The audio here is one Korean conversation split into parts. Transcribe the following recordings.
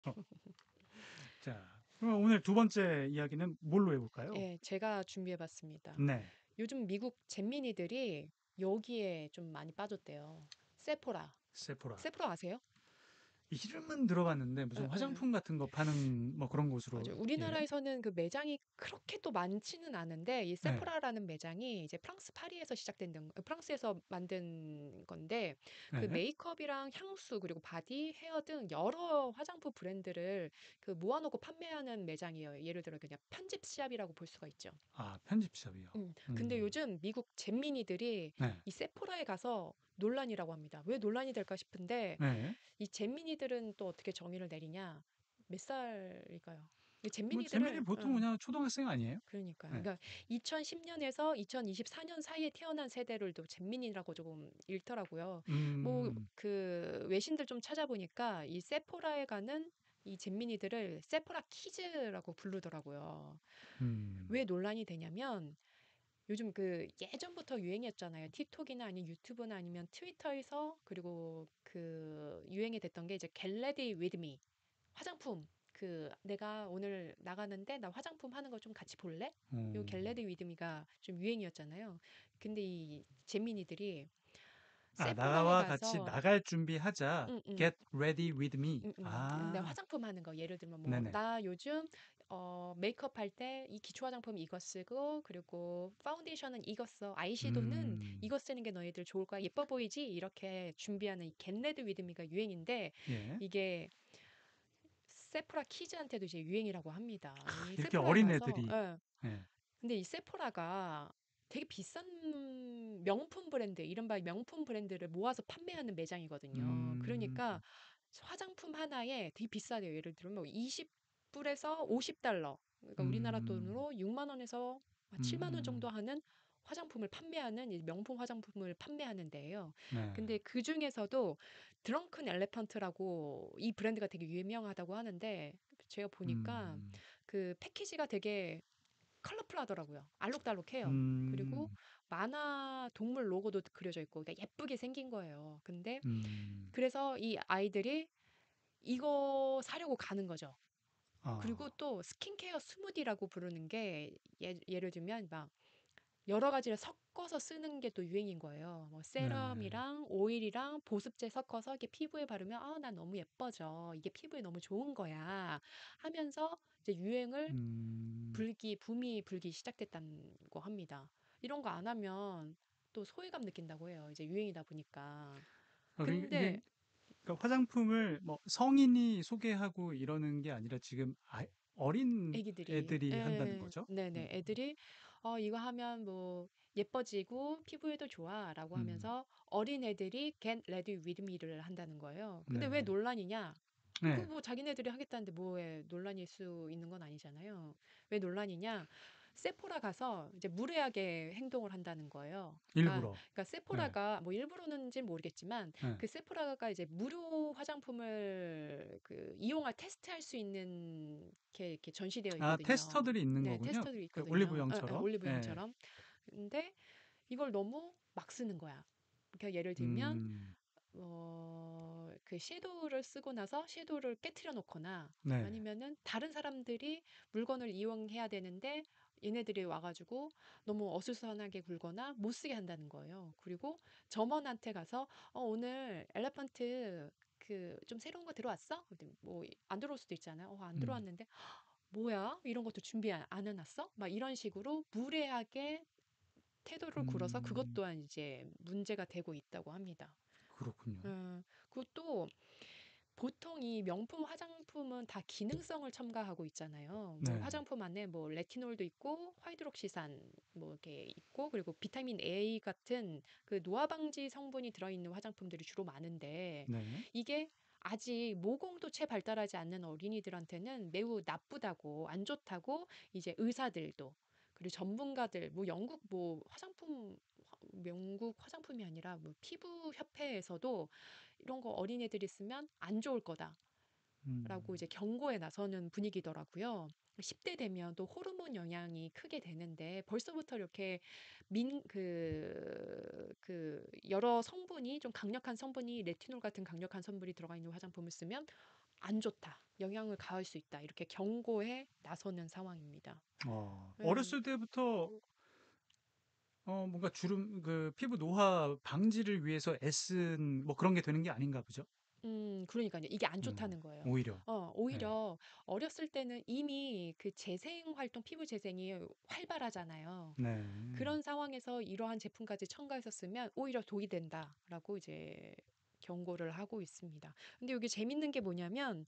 자, 그럼 오늘 두 번째 이야기는 뭘로 해볼까요? 예, 제가 준비해봤습니다. 네, 요즘 미국 잼민이들이 여기에 좀 많이 빠졌대요. 세포라. 세포라. 세포라 아세요? 이름은 들어봤는데 예, 무슨 예. 화장품 같은 거 파는 뭐 그런 곳으로 맞아요. 예, 우리나라에서는 그 매장이 그렇게 또 많지는 않은데 이 네, 세포라라는 매장이 이제 프랑스 파리에서 시작된 프랑스에서 만든 건데 그 네, 메이크업이랑 향수 그리고 바디, 헤어 등 여러 화장품 브랜드를 그 모아놓고 판매하는 매장이에요. 예를 들어 그냥 편집샵이라고 볼 수가 있죠. 아 편집샵이요. 근데 요즘 미국 잼민이들이 네, 이 세포라에 가서 논란이라고 합니다. 왜 논란이 될까 싶은데 네. 이 잼민이들은 또 어떻게 정의를 내리냐? 몇 살일까요? 이 뭐 잼민이 잼민이들은 보통 그냥 초등학생 아니에요? 그러니까요. 네, 그러니까 2010년에서 2024년 사이에 태어난 세대를 또 잼민이라고 조금 읽더라고요. 뭐 음, 그 외신들 좀 찾아보니까 이 세포라에 가는 이 잼민이들을 세포라 키즈라고 부르더라고요. 음, 왜 논란이 되냐면 요즘 그 예전부터 유행이었잖아요. 틱톡이나 아니면 유튜브나 아니면 트위터에서 그리고 그 유행이 됐던 게 이제 Get Ready With Me 화장품 그 내가 오늘 나가는데 나 화장품 하는 거 좀 같이 볼래? 요 Get 어. Ready With Me가 좀 유행이었잖아요. 근데 이 잼민이들이 아, 세포라에 나와 같이 가서 나갈 준비하자. 응, 응. Get ready with me. 근데 아, 화장품 하는 거 예를 들면 뭐 네네. 나 요즘 메이크업 할 때 이 기초 화장품 이거 쓰고 그리고 파운데이션은 이거 써 아이섀도는 음, 이거 쓰는 게 너희들 좋을 거야 예뻐 보이지 이렇게 준비하는 이 겟레드 위드미가 유행인데 예. 이게 세포라 키즈한테도 이제 유행이라고 합니다. 이 이렇게 세포라에 어린 가서 애들이, 예. 예. 근데 이 세포라가 되게 비싼 명품 브랜드, 이른바 명품 브랜드를 모아서 판매하는 매장이거든요. 음, 그러니까 화장품 하나에 되게 비싸대요. 예를 들면 뭐 20불에서 50달러. 그러니까 우리나라 음, 돈으로 6만 원에서 7만 원 정도 음, 하는 화장품을 판매하는 이 명품 화장품을 판매하는 데예요. 네. 근데 그 중에서도 드렁큰 엘레펀트라고 이 브랜드가 되게 유명하다고 하는데 제가 보니까 음, 그 패키지가 되게 컬러풀하더라고요. 알록달록해요. 그리고 음, 만화 동물 로고도 그려져 있고 그러니까 예쁘게 생긴 거예요. 근데 음, 그래서 이 아이들이 이거 사려고 가는 거죠. 그리고 아, 또 스킨케어 스무디라고 부르는 게 예를 들면 막 여러 가지를 섞어서 쓰는 게 또 유행인 거예요. 뭐 네. 세럼이랑 오일이랑 보습제 섞어서 이렇게 피부에 바르면 아, 나 너무 예뻐져. 이게 피부에 너무 좋은 거야. 하면서 이제 유행을 음, 붐이 불기 시작됐다고 합니다. 이런 거 안 하면 또 소외감 느낀다고 해요. 이제 유행이다 보니까. 이게 근데 그러니까 화장품을 뭐 성인이 소개하고 이러는 게 아니라 지금 어린 애기들이, 애들이 한다는 거죠? 네네, 애들이, 이거 하면 뭐, 예뻐지고 피부에도 좋아, 라고 음, 하면서 어린 애들이 get ready with me를 한다는 거예요. 근데 왜 네. 논란이냐? 그 네. 뭐 자기네들이 하겠다는데 뭐에 논란일 수 있는 건 아니잖아요. 왜 논란이냐? 세포라 가서 이제 무례하게 행동을 한다는 거예요. 일부러. 그러니까 네. 세포라가 뭐 일부러는지 모르겠지만 네. 그 세포라가 이제 무료 화장품을 그 이용할 테스트할 수 있는 이렇게 전시되어 아, 있거든요. 테스터들이 있는 네, 거군요. 테스터들이 그 있거든요. 올리브영처럼. 예. 올리브영처럼. 근데 이걸 너무 막 쓰는 거야. 그러니까 예를 들면 음, 그 섀도우를 쓰고 나서 섀도우를 깨트려 놓거나 네. 아니면은 다른 사람들이 물건을 이용해야 되는데 얘네들이 와가지고 너무 어수선하게 굴거나 못 쓰게 한다는 거예요. 그리고 점원한테 가서 오늘 엘레펀트 그 좀 새로운 거 들어왔어? 뭐 안 들어올 수도 있잖아요. 안 음, 들어왔는데 뭐야? 이런 것도 준비 안 해놨어? 막 이런 식으로 무례하게 태도를 굴어서 그것 음, 또한 이제 문제가 되고 있다고 합니다. 그렇군요. 그것도 보통 이 명품 화장품은 다 기능성을 첨가하고 있잖아요. 뭐 네. 화장품 안에 뭐 레티놀도 있고 화이드록시산 뭐 이렇게 있고 그리고 비타민 A 같은 그 노화 방지 성분이 들어있는 화장품들이 주로 많은데 네. 이게 아직 모공도 채 발달하지 않는 어린이들한테는 매우 나쁘다고 안 좋다고 이제 의사들도 그리고 전문가들 뭐 영국 뭐 영국 화장품이 아니라 뭐 피부 협회에서도 이런 거 어린애들이 쓰면 안 좋을 거다라고 음, 이제 경고에 나서는 분위기더라고요. 10대 되면 또 호르몬 영향이 크게 되는데 벌써부터 이렇게 여러 성분이 좀 강력한 성분이 레티놀 같은 강력한 성분이 들어가 있는 화장품을 쓰면 안 좋다. 영향을 가할 수 있다. 이렇게 경고에 나서는 상황입니다. 예. 어렸을 때부터 뭔가 주름, 그 피부 노화 방지를 위해서 애쓴 뭐 그런 게 되는 게 아닌가 보죠? 그러니까요. 이게 안 음, 좋다는 거예요. 오히려. 네. 오히려 어렸을 때는 이미 그 재생 활동, 피부 재생이 활발하잖아요. 네. 그런 상황에서 이러한 제품까지 첨가했었으면 오히려 독이 된다라고 이제 경고를 하고 있습니다. 근데 여기 재밌는 게 뭐냐면,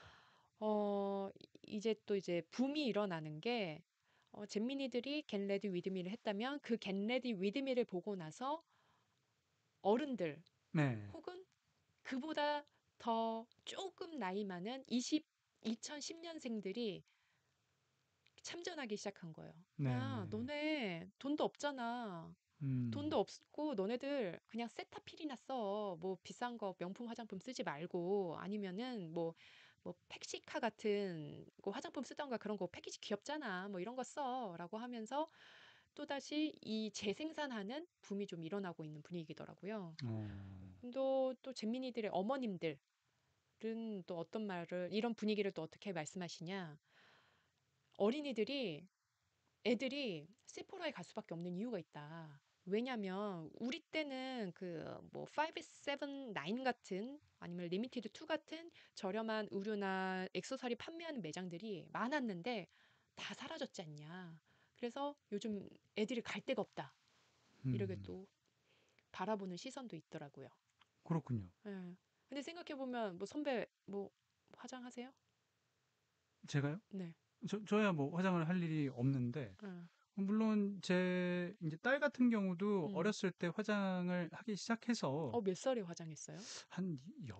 이제 또 이제 붐이 일어나는 게, 잼미니들이 겟 레디 위드 미를 했다면 그 겟 레디 위드 미를 보고 나서 어른들 네. 혹은 그보다 더 조금 나이 많은 2010년생들이 참전하기 시작한 거예요. 야, 네. 너네 돈도 없잖아. 음, 돈도 없고 너네들 그냥 세타필이나 써. 뭐 비싼 거 명품 화장품 쓰지 말고 아니면은 뭐 팩시카 같은 거 화장품 쓰던가 그런 거 패키지 귀엽잖아. 뭐 이런 거 써라고 하면서 또다시 이 재생산하는 붐이 좀 일어나고 있는 분위기더라고요. 어, 근데 또 잼민이들의 어머님들은 또 어떤 말을 이런 분위기를 또 어떻게 말씀하시냐? 어린이들이 애들이 세포라에 갈 수밖에 없는 이유가 있다. 왜냐면 우리 때는 그 뭐 5, 7, 9 같은 아니면 리미티드 2 같은 저렴한 의류나 액세서리 판매하는 매장들이 많았는데 다 사라졌지 않냐. 그래서 요즘 애들이 갈 데가 없다. 이렇게 음, 또 바라보는 시선도 있더라고요. 그렇군요. 예. 근데 생각해 보면 뭐 선배 뭐 화장하세요? 제가요? 네. 저야 뭐 화장을 할 일이 없는데, 어. 물론 제 이제 딸 같은 경우도 음. 어렸을 때 화장을 하기 시작해서 몇 살에 화장했어요? 한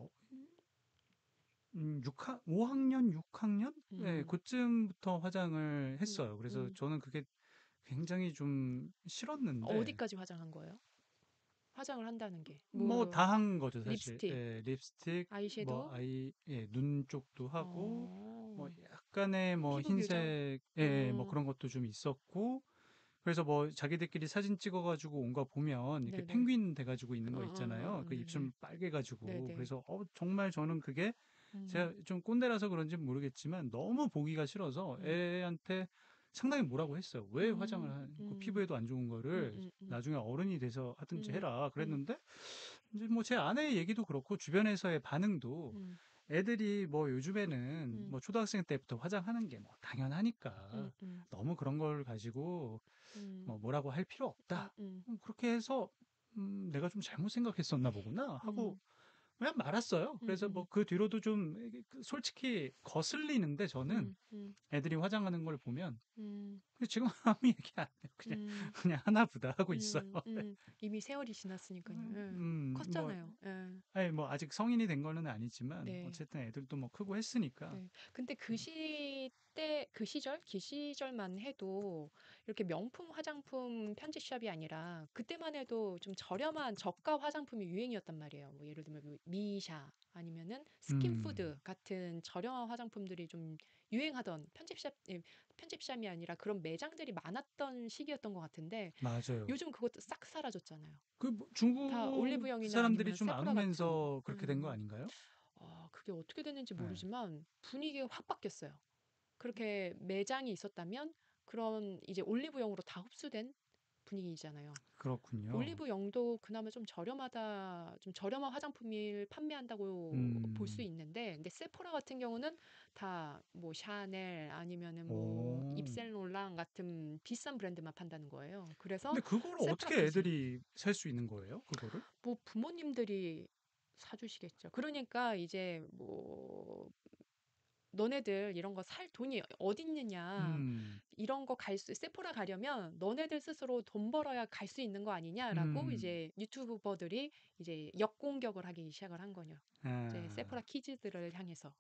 5학년, 6학년? 네, 음. 그쯤부터 화장을 음. 했어요. 그래서 음. 저는 그게 굉장히 좀 싫었는데, 어디까지 화장한 거예요? 화장을 한다는 게. 뭐 뭐 다 한 거죠, 사실. 립스틱, 예, 립스틱, 뭐 아이섀도우, 예, 눈 쪽도 하고, 뭐 어, 약간의 뭐 피부 교정. 흰색, 예, 뭐 어, 그런 것도 좀 있었고, 그래서 뭐 자기들끼리 사진 찍어가지고 온 거 보면 이렇게 네네. 펭귄 돼가지고 있는 거 있잖아요. 그 네네. 입술 빨개가지고. 네네. 그래서 정말 저는 그게 음. 제가 좀 꼰대라서 그런지 모르겠지만 너무 보기가 싫어서 음. 애한테 상당히 뭐라고 했어요. 왜 화장을 음. 그 피부에도 안 좋은 거를 음. 나중에 어른이 돼서 하든지 음. 해라 음. 그랬는데 이제 뭐 제 아내의 얘기도 그렇고 주변에서의 반응도 음. 애들이 뭐 요즘에는 음. 뭐 초등학생 때부터 화장하는 게 뭐 당연하니까 음. 너무 그런 걸 가지고 음. 뭐 뭐라고 할 필요 음. 없다. 음. 그렇게 해서 내가 좀 잘못 생각했었나 보구나 하고 음. 그냥 말았어요. 음. 그래서 뭐 음. 그 뒤로도 좀 솔직히 거슬리는데 저는 음. 음. 애들이 화장하는 걸 보면 음. 근데 지금 아무 얘기 안 해요. 그냥 음. 그냥 하나 보다 하고 있어요. 네. 이미 세월이 지났으니까요. 예. 뭐 컸잖아요. 예. 아니 뭐 아직 성인이 된 거는 아니지만 네. 어쨌든 애들도 뭐 크고 했으니까. 네. 근데 그 시대, 그 시절, 그 시절만 해도 이렇게 명품 화장품 편집샵이 아니라 그때만 해도 좀 저렴한 저가 화장품이 유행이었단 말이에요. 뭐 예를 들면 뭐 미샤 아니면은 음, 스킨푸드 같은 저렴한 화장품들이 좀 유행하던 편집샵이 아니라 그런 매장들이 많았던 시기였던 것 같은데 맞아요. 요즘 그것도 싹 사라졌잖아요. 그뭐 다 중국 올리브영이나 사람들이 아니면 좀 안 세포라 같은. 오면서 그렇게 된 거 아닌가요? 그게 어떻게 됐는지 네, 모르지만 분위기가 확 바뀌었어요. 그렇게 매장이 있었다면 그런 이제 올리브영으로 다 흡수된 분위기잖아요. 그렇군요. 올리브영도 그나마 좀 저렴하다, 좀 저렴한 화장품을 판매한다고 볼 수 음, 있는데, 근데 세포라 같은 경우는 다 뭐 샤넬 아니면은 뭐 오. 입셀롤랑 같은 비싼 브랜드만 판다는 거예요. 그래서 근데 그거를 세포라 어떻게 피지. 애들이 살 수 있는 거예요? 그거를? 뭐 부모님들이 사주시겠죠. 그러니까 이제 뭐 너네들 이런 거 살 돈이 어디 있느냐. 음, 이런 거 세포라 가려면 너네들 스스로 돈 벌어야 갈 수 있는 거 아니냐라고 음, 이제 유튜버들이 이제 역공격을 하기 시작을 한 거죠. 이제 아, 세포라 키즈들을 향해서.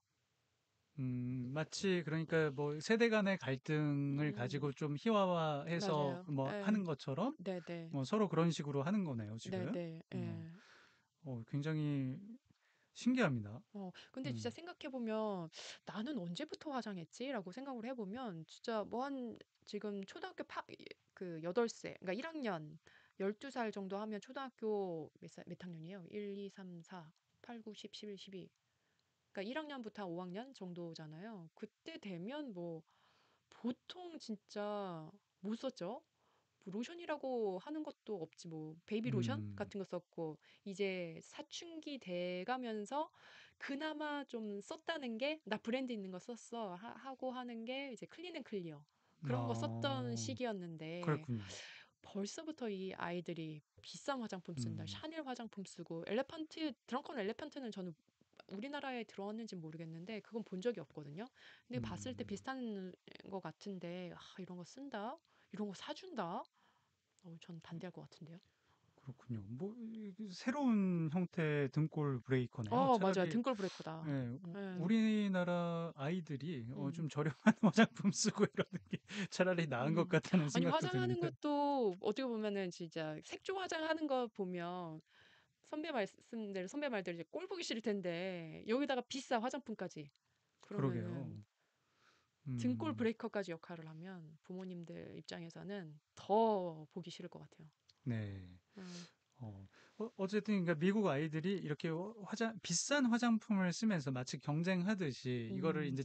마치 그러니까 뭐 세대 간의 갈등을 음, 가지고 좀 희화화해서 맞아요. 뭐 예. 하는 것처럼 네네. 뭐 서로 그런 식으로 하는 거네요, 지금. 네네. 어, 예. 굉장히 신기합니다. 근데 진짜 음, 생각해보면 나는 언제부터 화장했지? 라고 생각을 해보면 진짜 뭐 한 지금 초등학교 그 8세, 그러니까 1학년 12살 정도 하면 초등학교 몇 학년이에요? 1, 2, 3, 4, 8, 9, 10, 11, 12. 그러니까 1학년부터 5학년 정도잖아요. 그때 되면 뭐 보통 진짜 뭐 썼죠? 뭐 로션이라고 하는 것도 없지 뭐 베이비 로션 음, 같은 거 썼고 이제 사춘기 돼가면서 그나마 좀 썼다는 게 나 브랜드 있는 거 썼어 하고 하는 게 이제 클린 앤 클리어 그런 거 썼던 어, 시기였는데 그랬군요. 벌써부터 이 아이들이 비싼 화장품 쓴다. 음, 샤넬 화장품 쓰고 엘레펀트 드렁컨 엘레펀트는 저는 우리나라에 들어왔는지 모르겠는데 그건 본 적이 없거든요. 근데 봤을 때 음. 비슷한 것 같은데 이런 거 쓴다? 이런 거 사준다? 전 반대할 것 같은데요. 그렇군요. 뭐 새로운 형태의 등골 브레이커네요. 맞아요. 차라리 등골 브레이커다. 예, 예. 우리나라 아이들이 음. 좀 저렴한 화장품 쓰고 이러는 게 차라리 나은 것 음. 같다는 아니 생각도 화장하는 드는데 것도 어떻게 보면은 진짜 색조 화장하는 거 보면 선배 말대로 이제 꼴 보기 싫을 텐데 여기다가 비싸 화장품까지 그러면은 그러게요. 등골 음, 브레이커까지 역할을 하면 부모님들 입장에서는 더 보기 싫을 것 같아요. 네. 음. 어쨌든 그러니까 미국 아이들이 이렇게 비싼 화장품을 쓰면서 마치 경쟁하듯이 이거를 음. 이제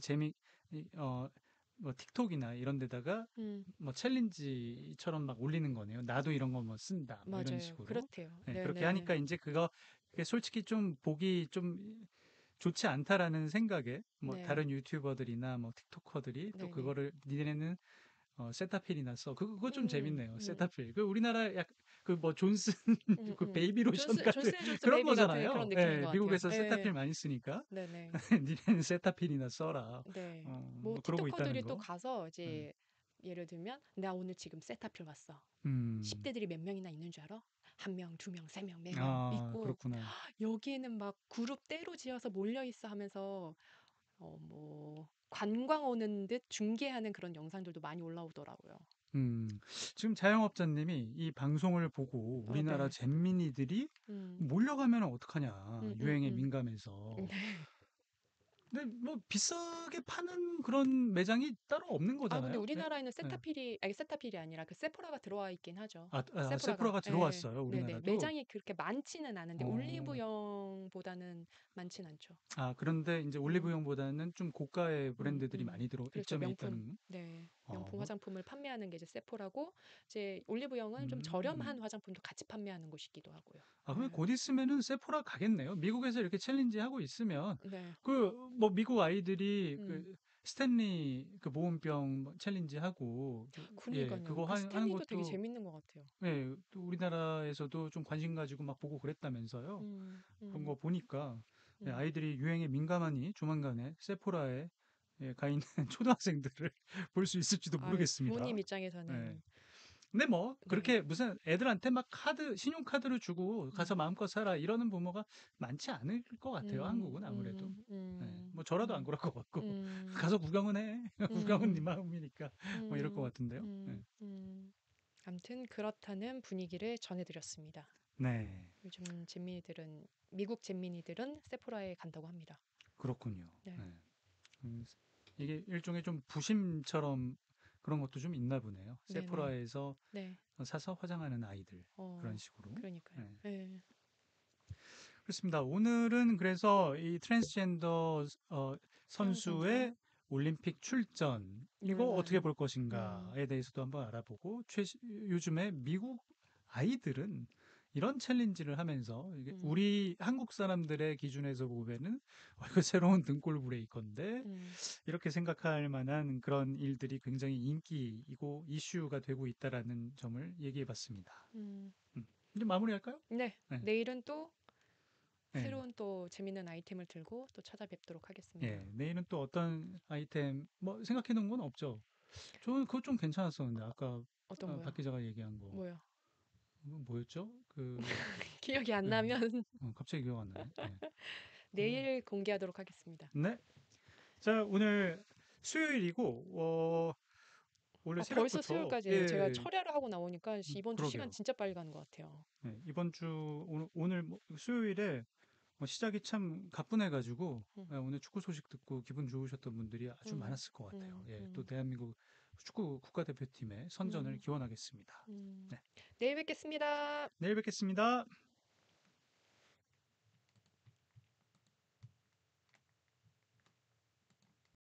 뭐 틱톡이나 이런 데다가 음. 뭐 챌린지처럼 막 올리는 거네요. 나도 이런 거 뭐 쓴다. 뭐 이런 맞아요. 식으로. 그렇대요. 네, 그렇게 네네. 하니까 이제 그게 솔직히 좀 보기 좀 좋지 않다라는 생각에 뭐 네. 다른 유튜버들이나 뭐 틱토커들이 또 네네. 그거를 니네는 세타필이나 써. 그거 좀 음. 재밌네요. 음. 세타필. 그 우리나라 약 그 뭐 존슨 그 음. 베이비 로션 같은 존슨앤존슨 그런 베이비 같은 그런 거잖아요. 느낌인 예, 것 같아요. 미국에서 세타필 예. 많이 쓰니까 네네. 니네는 세타필이나 써라. 네. 뭐 뭐 그러고 있다는 틱토커들이 또 거. 가서 예. 이제 예를 들면 나 오늘 지금 세타필 왔어. 음. 10대들이 몇 명이나 있는 줄 알아? 한 명, 두 명, 세 명, 네 명 있고 그렇구나. 여기에는 막 그룹 떼로 지어서 몰려 있어 하면서 뭐 관광 오는 듯 중계하는 그런 영상들도 많이 올라오더라고요. 음. 지금 자영업자님이 이 방송을 보고 우리나라 네. 잼민이들이 음. 몰려가면 어떡하냐. 유행에 음. 민감해서. 네. 근데 뭐 비싸게 파는 그런 매장이 따로 없는 근데 거잖아요. 예? 우리나라에는 예. 세타필이 아니라 그 세포라가 들어와 있긴 하죠. 세포라가. 세프라가 예. 들어왔어요, 네네. 우리나라도. 매장이 그렇게 많지는 않은데 어, 올리브영보다는 많진 않죠. 그런데 이제 음. 올리브영보다는 좀 고가의 브랜드들이 많이 그렇죠. 입점해 명품. 있다는, 네. 명품 어, 화장품을 판매하는 게 이제 세포라고 이제 올리브영은 좀 저렴한 음. 화장품도 같이 판매하는 곳이기도 하고요. 그러면 예. 곧 있으면은 세포라 가겠네요. 미국에서 이렇게 챌린지 하고 있으면, 네. 뭐, 미국 아이들이 음. 스탠리 보온병 뭐 챌린지 하고, 예, 그러니까요. 그거 그 하는 스탠리도 되게 것도, 재밌는 것 같아요. 예, 또 우리나라에서도 좀 관심 가지고 막 보고 그랬다면서요. 음. 그런 음. 거 보니까 예, 음. 아이들이 유행에 민감하니 조만간에 세포라에 가 있는 초등학생들을 볼 수 있을지도 모르겠습니다. 부모님 예. 입장에서는 근데 뭐 네. 그렇게 무슨 애들한테 막 신용카드를 주고 가서 음. 마음껏 사라 이러는 부모가 많지 않을 것 같아요. 음. 한국은 아무래도. 음. 예. 음. 뭐 저라도 안 음. 그럴 것 같고 음. 가서 구경은 해. 구경은 네 음. 마음이니까 뭐 이럴 것 음. 같은데요. 예. 아무튼 그렇다는 분위기를 전해드렸습니다. 네, 요즘 미국 잼민이들은 세포라에 간다고 합니다. 그렇군요. 네. 예. 음, 이게 일종의 좀 부심처럼 그런 것도 좀 있나 보네요. 네네. 세포라에서 네. 사서 화장하는 아이들 그런 식으로. 그러니까요. 네. 네. 그렇습니다. 오늘은 그래서 이 트랜스젠더 수영선수의 선수의 올림픽 출전 이거 어떻게 논란. 볼 음. 것인가에 대해서도 한번 알아보고 요즘에 미국 아이들은 이런 챌린지를 하면서 이게 음. 우리 한국 사람들의 기준에서 보면은 이거 새로운 등골 브레이커인데 음. 이렇게 생각할 만한 그런 일들이 굉장히 인기이고 이슈가 되고 있다라는 점을 얘기해 봤습니다. 음. 이제 마무리할까요? 네. 네. 내일은 또 네. 새로운 또 재밌는 아이템을 들고 또 찾아뵙도록 하겠습니다. 예. 내일은 또 어떤 아이템 뭐 생각해 놓은 건 없죠. 저는 그거 좀 괜찮았었는데 아까 어떤 박 거요? 기자가 얘기한 거 뭐요? 뭐였죠? 기억이 안 예. 나면 갑자기 기억 안 나네. 예. 그, 내일 공개하도록 하겠습니다. 네. 자, 오늘 수요일이고 원래 벌써 새벽부터 수요일까지예요. 제가 예. 철야를 하고 나오니까 이번 주 시간 그러게요. 진짜 빨리 가는 것 같아요. 이번 주 오늘 수요일에 시작이 참 가뿐해가지고 음. 오늘 축구 소식 듣고 기분 좋으셨던 분들이 아주 음. 많았을 것 같아요. 음. 예, 또 음. 대한민국 축구 국가대표팀의 선전을 음. 기원하겠습니다. 음. 네, 내일 뵙겠습니다. 내일 뵙겠습니다.